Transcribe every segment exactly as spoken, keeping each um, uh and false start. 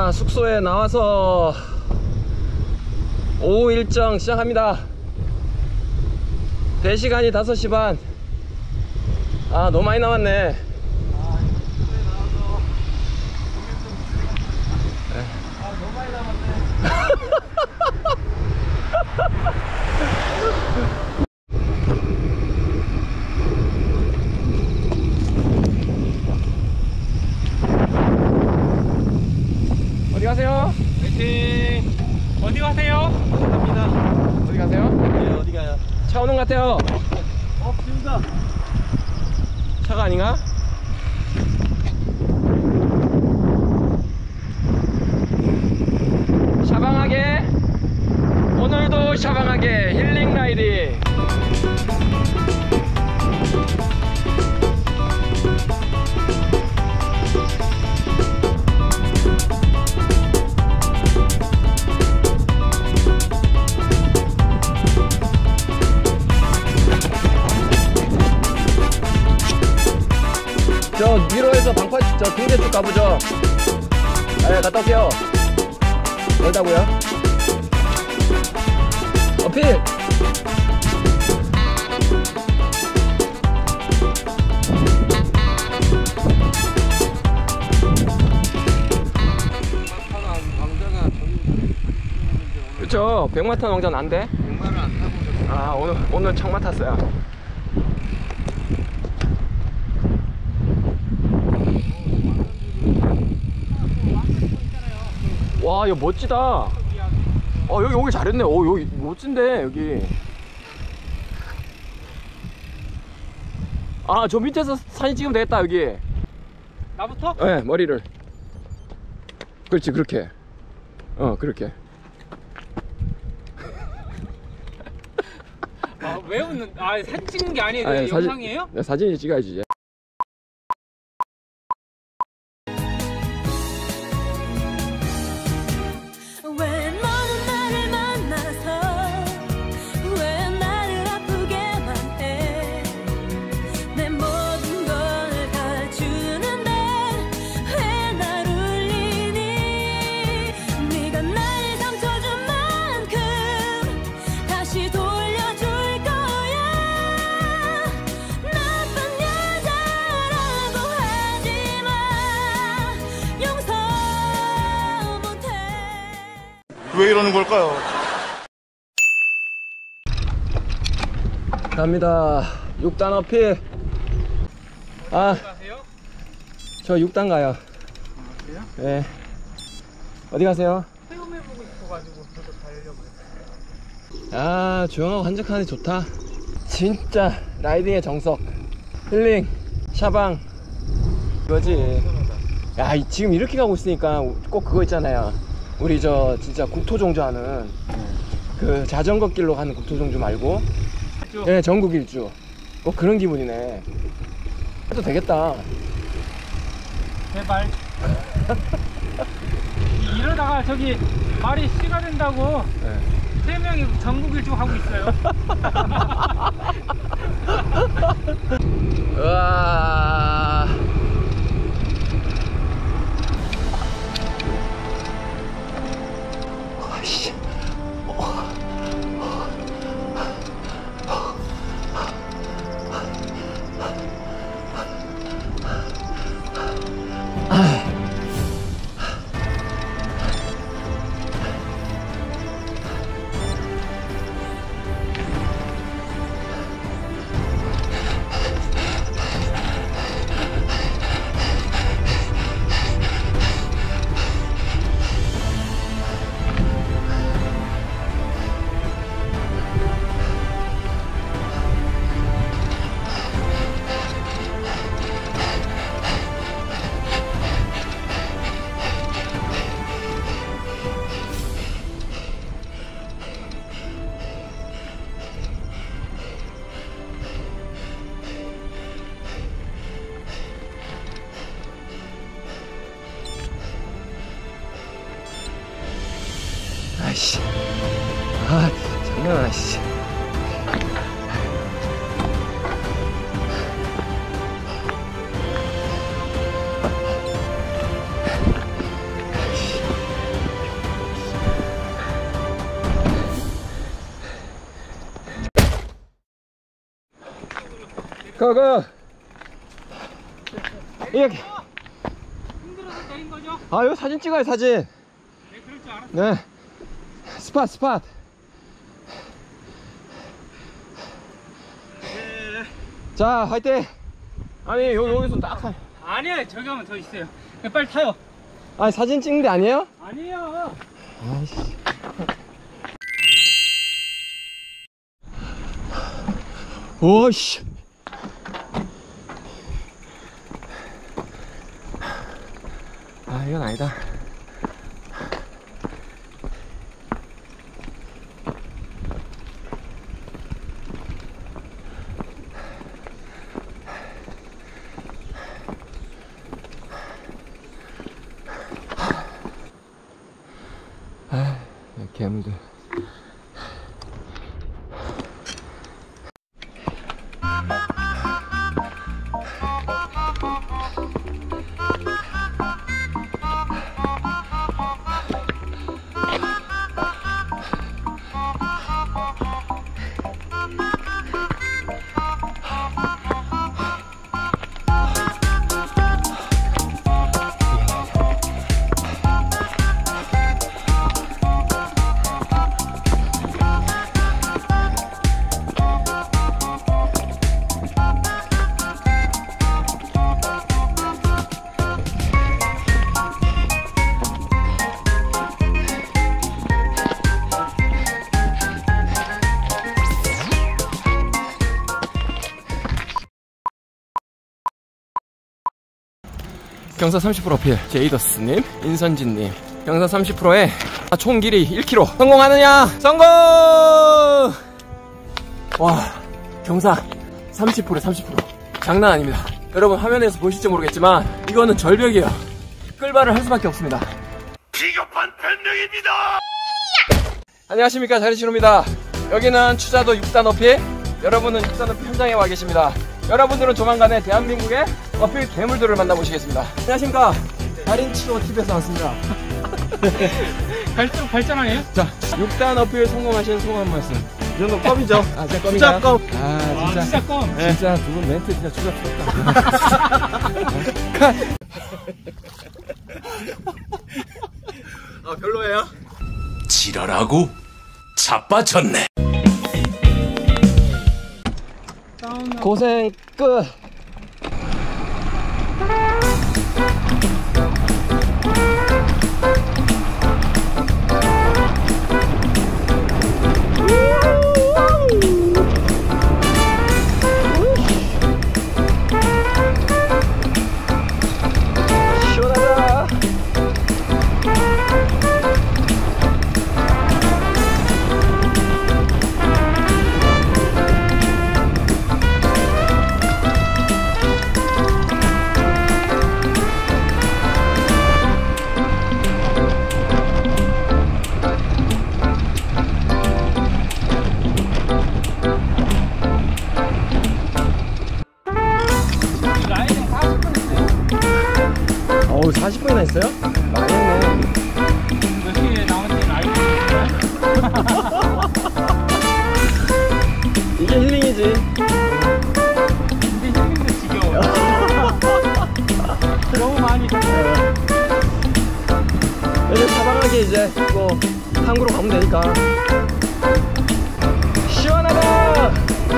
자, 숙소에 나와서 오후 일정 시작합니다. 배시간이 다섯 시 반. 아, 너무 많이 남았네. 아, 숙소에 나와서 네. 아, 너무 많이 남았네. 어디 가세요? 화이팅! 어디 가세요? 갑니다. 어디 가세요? 네, 어디 가요? 차 오는 것 같아요. 어, 비운다. 차가 아닌가? 샤방하게, 오늘도 샤방하게 힐링 라이딩. 저 미로에서 방파 저 등대 쪽 가보죠. 네, 갔다 올게요. 멀다고요? 어필. 그쵸, 백마탄 왕자는 안 돼? 백마를 안 타고 오셨어요? 아, 오늘 오늘 청마 탔어요. 와, 이거 멋지다. 어, 여기 오길 잘했네. 오, 여기 멋진데, 여기. 아, 저 밑에서 사진 찍으면 되겠다, 여기. 나부터? 네, 머리를. 그렇지, 그렇게. 어, 그렇게. 아, 왜 웃는? 아, 사진 찍는 게 아니에요? 아니, 영상이에요? 사진, 네, 사진이 찍어야지, 이제. 왜 이러는 걸까요? 갑니다. 육 단 어필. 아, 가세요? 저 육 단 가요. 아, 그래요? 네. 어디 가세요? 체험해보고 싶어가지고 저도 가려고 했어요. 아, 조용하고 한적하니 좋다. 진짜 라이딩의 정석. 힐링, 샤방. 이거지. 야, 이- 지금 이렇게 가고 있으니까 꼭 그거 있잖아요. 우리 저 진짜 국토종주 하는 그 자전거 길로 가는 국토종주 말고, 예, 네, 전국 일주. 꼭 그런 기분이네. 해도 되겠다. 제발. 이러다가 저기 말이 씨가 된다고 네. 세 명이 전국 일주 하고 있어요. 우와. 아이씨. 아이씨. 아, 장난 아니야, 씨. 고고. 이렇게. 힘들어서 내린 거죠? 아, 이거 사진 찍어요, 사진. 네, 그럴 줄 알았어요. 네. 스팟, 스팟. 자, 화이팅! 아니, 요, 여기서 딱. 하- 아니에요, 저기 하면 더 있어요. 빨리 타요. 아니, 사진 찍는 데 아니에요? 아니에요. 아이씨. 오씨. 아, 이건 아니다. 아, 개무들. 경사 삼십 퍼센트 어필 제이더스님, 인선진님. 경사 삼십 퍼센트에 총 길이 일 킬로미터 성공하느냐? 성공! 와, 경사 삼십 퍼센트 삼십 퍼센트 장난 아닙니다. 여러분 화면에서 보실지 모르겠지만 이거는 절벽이에요. 끌발을 할 수밖에 없습니다. 비겁한 변명입니다. 안녕하십니까, 자리신호입니다. 여기는 추자도 육 단 어필, 여러분은 육 단 어필 현장에 와 계십니다. 여러분들은 조만간에 대한민국의 어필 괴물들을 만나보시겠습니다. 안녕하십니까, 달인치료 티비에서 왔습니다. 갈수록 발전하네요. 자, 육 단 어필 성공하신 소감 한 말씀. 이 정도 껌이죠? 아, 진짜 껌인가요? 진짜 껌. 아, 진짜. 아, 진짜 껌. 네. 진짜 두 분 멘트 진짜 추잡스럽다. 컷! 아, 별로예요? 지랄하고 자빠졌네. 다운. 고생 끝! 시원하다! 라인은 사십 분 있어요. 어우, 사십 분이나 했어요? 많이 했네. 몇 시에 나오는지 알고 있어요? 이게 힐링이지. 근데 힐링도 지겨워. 너무 많이 탔어요. 이제 사방하게 이제 또 항구로 가면 되니까. 시원하다!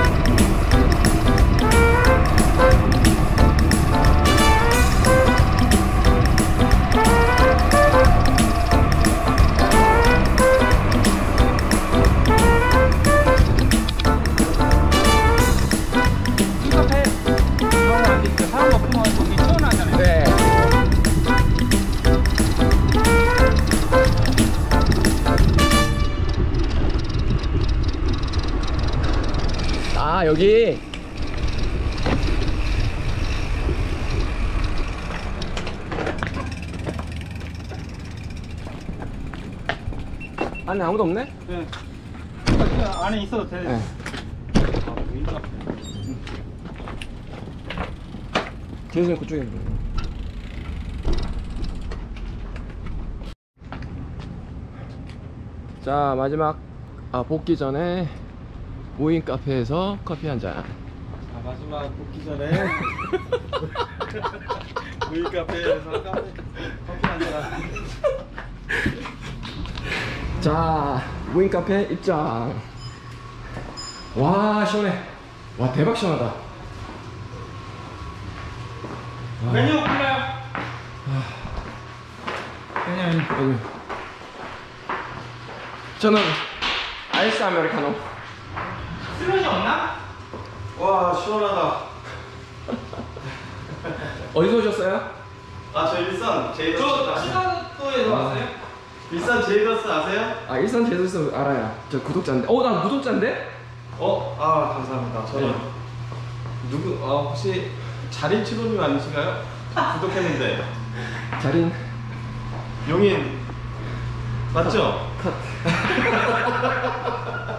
이 카페 너무 안 돼 있어요. 사람 없으면 거기 시원하잖아요. 네. 아, 여기. 안에 아무도 없네? 네. 그 안에 있어도 돼. 네. 아, 보인다. 뒤에서 그쪽에. 자, 마지막 아 복귀 전에 모임 카페에서 커피 한 잔. 아, 마지막 굽기 전에 우유 카페에서 커피 한잔. 자, 무인 카페 입장. 와, 시원해. 와, 대박 시원하다. 메뉴 골라요. 메뉴. 여기. 저는 아이스 아메리카노. 슬롯이 없나? 와 시원하다. 어디서 오셨어요? 아 저 일산 제이더스. 저 시간도에서 왔어요? 일산 제이더스 아세요? 아, 일산 제주도 알아요. 저 구독자인데. 어, 나 구독자인데? 어? 아 감사합니다. 저는 네. 누구 어 혹시 자린치로님 아니신가요? 구독했는데 자린. 용인 맞죠?